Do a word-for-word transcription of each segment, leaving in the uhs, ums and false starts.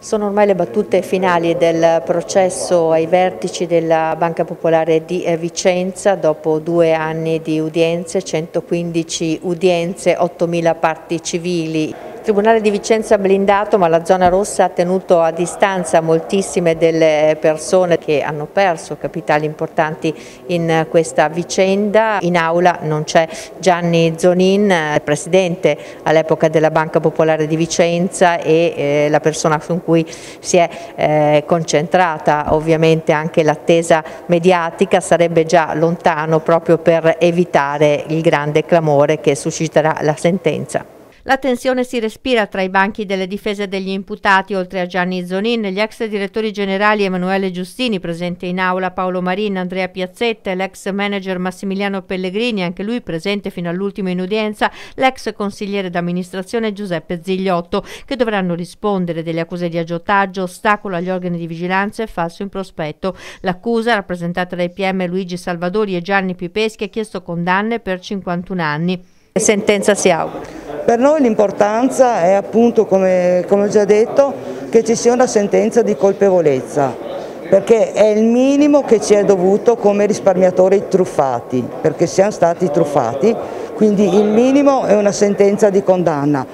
Sono ormai le battute finali del processo ai vertici della Banca Popolare di Vicenza dopo due anni di udienze, centoquindici udienze, ottomila parti civili. Il Tribunale di Vicenza ha blindato, ma la zona rossa ha tenuto a distanza moltissime delle persone che hanno perso capitali importanti in questa vicenda. In aula non c'è Gianni Zonin, presidente all'epoca della Banca Popolare di Vicenza e eh, la persona su cui si è eh, concentrata ovviamente anche l'attesa mediatica. Sarebbe già lontano proprio per evitare il grande clamore che susciterà la sentenza. La tensione si respira tra i banchi delle difese degli imputati, oltre a Gianni Zonin, gli ex direttori generali Emanuele Giustini, presente in aula Paolo Marin, Andrea Piazzetta e l'ex manager Massimiliano Pellegrini, anche lui presente fino all'ultimo in udienza, l'ex consigliere d'amministrazione Giuseppe Zigliotto, che dovranno rispondere delle accuse di aggiotaggio, ostacolo agli organi di vigilanza e falso in prospetto. L'accusa, rappresentata dai P M Luigi Salvadori e Gianni Pipeschi, ha chiesto condanne per cinquantuno anni. Che sentenza si augura? Per noi l'importanza è appunto, come, come ho già detto, che ci sia una sentenza di colpevolezza, perché è il minimo che ci è dovuto come risparmiatori truffati, perché siamo stati truffati, quindi il minimo è una sentenza di condanna.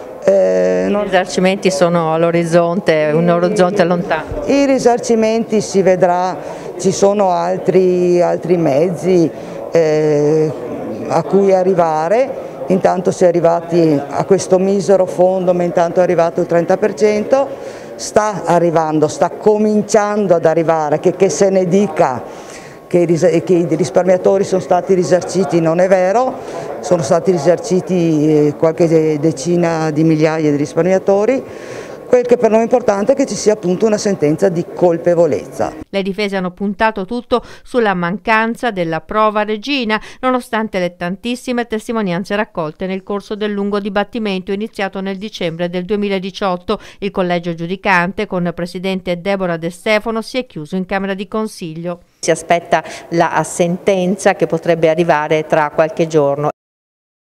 Eh, I risarcimenti sono all'orizzonte, un orizzonte lontano. I risarcimenti si vedrà, ci sono altri, altri mezzi eh, a cui arrivare. Intanto si è arrivati a questo misero fondo, ma intanto è arrivato il trenta per cento, sta arrivando, sta cominciando ad arrivare, che, che se ne dica che i, che i risparmiatori sono stati risarciti non è vero, sono stati risarciti qualche decina di migliaia di risparmiatori. Quel che per noi è importante è che ci sia appunto una sentenza di colpevolezza. Le difese hanno puntato tutto sulla mancanza della prova regina, nonostante le tantissime testimonianze raccolte nel corso del lungo dibattimento iniziato nel dicembre del duemiladiciotto. Il collegio giudicante, con presidente Deborah De Stefano, si è chiuso in Camera di Consiglio. Si aspetta la sentenza che potrebbe arrivare tra qualche giorno.